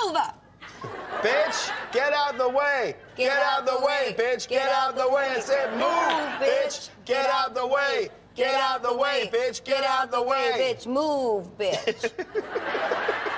Move! Bitch, get out the way. Get out the way, bitch. Get out the way. I said move, bitch. Get out the way. Get out the way, bitch. Get out the way. Bitch, move, bitch.